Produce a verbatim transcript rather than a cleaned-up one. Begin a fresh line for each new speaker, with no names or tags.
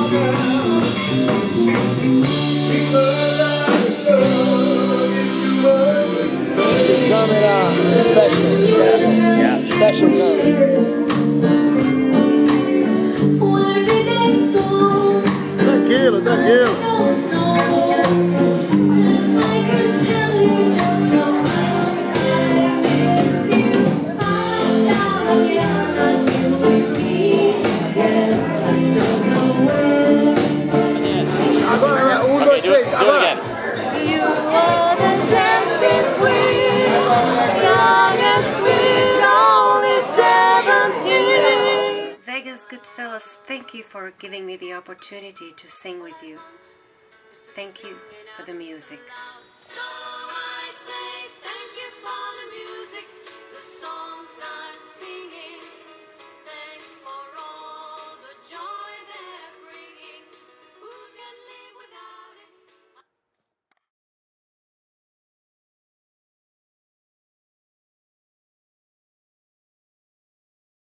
Coming out special, special, yeah, special Tranquilo, tranquilo. Agora, um, dois, três, agora.
You are the dancing queen, young and sweet, only seventeen. Vegas Goodfellas, thank you for giving me the opportunity to sing with you. Thank you for the music.